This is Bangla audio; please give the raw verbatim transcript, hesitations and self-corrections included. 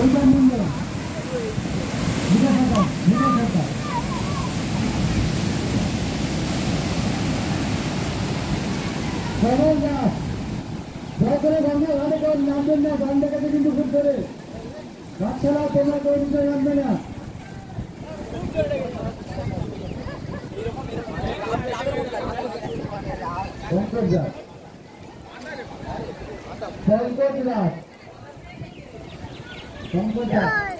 নামবেন না, গান দেখাতে কিন্তু খুব করে বাচ্চারা তোমরা কেউ নিচে নামবে না। শঙ্কর দাস শঙ্কর দাস শঙ্কর দাস